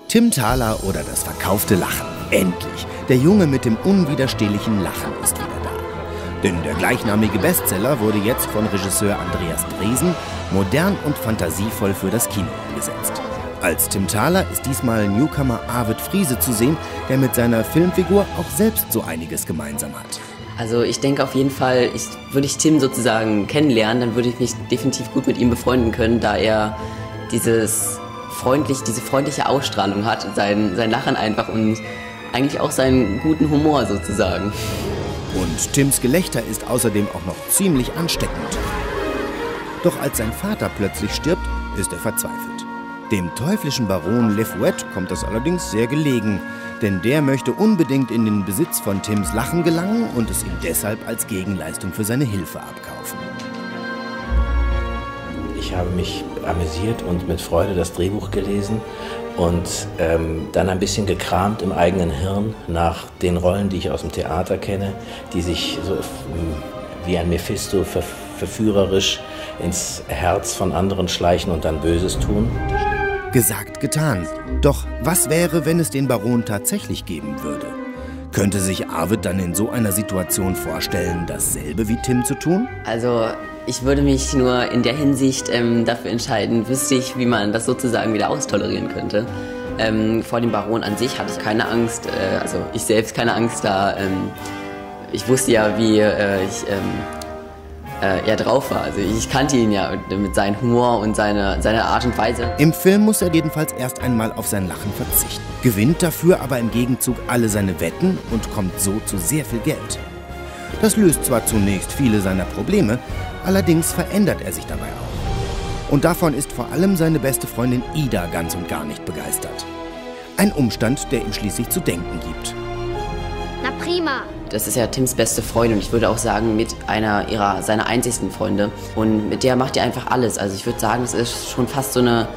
Tim Thaler oder das verkaufte Lachen. Endlich! Der Junge mit dem unwiderstehlichen Lachen ist wieder da. Denn der gleichnamige Bestseller wurde jetzt von Regisseur Andreas Dresen modern und fantasievoll für das Kino umgesetzt. Als Tim Thaler ist diesmal Newcomer Arvid Friese zu sehen, der mit seiner Filmfigur auch selbst so einiges gemeinsam hat. Also ich denke auf jeden Fall, würde ich Tim sozusagen kennenlernen, dann würde ich mich definitiv gut mit ihm befreunden können, da er diese freundliche Ausstrahlung hat, sein Lachen einfach und eigentlich auch seinen guten Humor sozusagen. Und Tims Gelächter ist außerdem auch noch ziemlich ansteckend. Doch als sein Vater plötzlich stirbt, ist er verzweifelt. Dem teuflischen Baron Le Fouet kommt das allerdings sehr gelegen, denn der möchte unbedingt in den Besitz von Tims Lachen gelangen und es ihm deshalb als Gegenleistung für seine Hilfe abkaufen. Ich habe mich amüsiert und mit Freude das Drehbuch gelesen und dann ein bisschen gekramt im eigenen Hirn nach den Rollen, die ich aus dem Theater kenne, die sich so wie ein Mephisto verführerisch ins Herz von anderen schleichen und dann Böses tun. Gesagt, getan. Doch was wäre, wenn es den Baron tatsächlich geben würde? Könnte sich Arvid dann in so einer Situation vorstellen, dasselbe wie Tim zu tun? Also ich würde mich nur in der Hinsicht dafür entscheiden, wüsste ich, wie man das sozusagen wieder austolerieren könnte. Vor dem Baron an sich hatte ich keine Angst, also ich selbst keine Angst, da ich wusste ja, wie er drauf war. Also ich kannte ihn ja mit seinem Humor und seiner Art und Weise. Im Film muss er jedenfalls erst einmal auf sein Lachen verzichten, gewinnt dafür aber im Gegenzug alle seine Wetten und kommt so zu sehr viel Geld. Das löst zwar zunächst viele seiner Probleme, allerdings verändert er sich dabei auch. Und davon ist vor allem seine beste Freundin Ida ganz und gar nicht begeistert. Ein Umstand, der ihm schließlich zu denken gibt. Na prima! Das ist ja Tims beste Freundin und ich würde auch sagen, mit seiner einzigsten Freunde. Und mit der macht er einfach alles. Also ich würde sagen, es ist schon fast so eine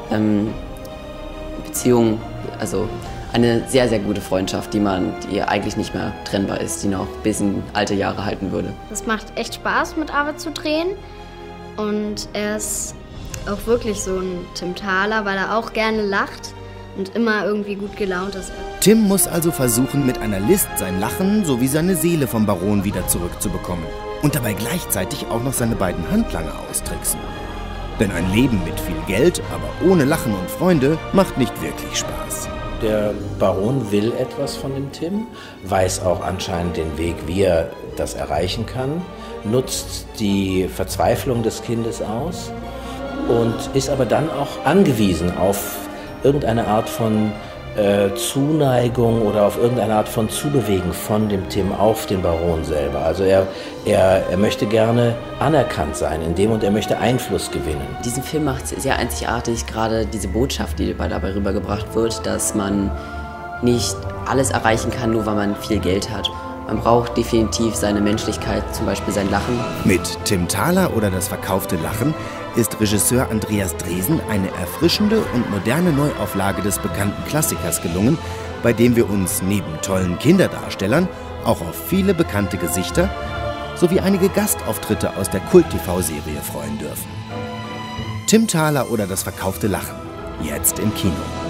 Beziehung, also eine sehr, sehr gute Freundschaft, die eigentlich nicht mehr trennbar ist, die noch bis in alte Jahre halten würde. Es macht echt Spaß, mit Arvid zu drehen. Und er ist auch wirklich so ein Tim Thaler, weil er auch gerne lacht und immer irgendwie gut gelaunt ist. Tim muss also versuchen, mit einer List sein Lachen sowie seine Seele vom Baron wieder zurückzubekommen. Und dabei gleichzeitig auch noch seine beiden Handlanger austricksen. Denn ein Leben mit viel Geld, aber ohne Lachen und Freunde, macht nicht wirklich Spaß. Der Baron will etwas von dem Tim, weiß auch anscheinend den Weg, wie er das erreichen kann, nutzt die Verzweiflung des Kindes aus und ist aber dann auch angewiesen auf irgendeine Art von Zuneigung oder auf irgendeine Art von Zubewegen von dem Tim auf den Baron selber. Also er möchte gerne anerkannt sein in dem und er möchte Einfluss gewinnen. Diesen Film macht es sehr einzigartig, gerade diese Botschaft, die dabei rübergebracht wird, dass man nicht alles erreichen kann, nur weil man viel Geld hat. Man braucht definitiv seine Menschlichkeit, zum Beispiel sein Lachen. Mit Tim Thaler oder das verkaufte Lachen ist Regisseur Andreas Dresen eine erfrischende und moderne Neuauflage des bekannten Klassikers gelungen, bei dem wir uns neben tollen Kinderdarstellern auch auf viele bekannte Gesichter sowie einige Gastauftritte aus der Kult-TV-Serie freuen dürfen. Tim Thaler oder das verkaufte Lachen, jetzt im Kino.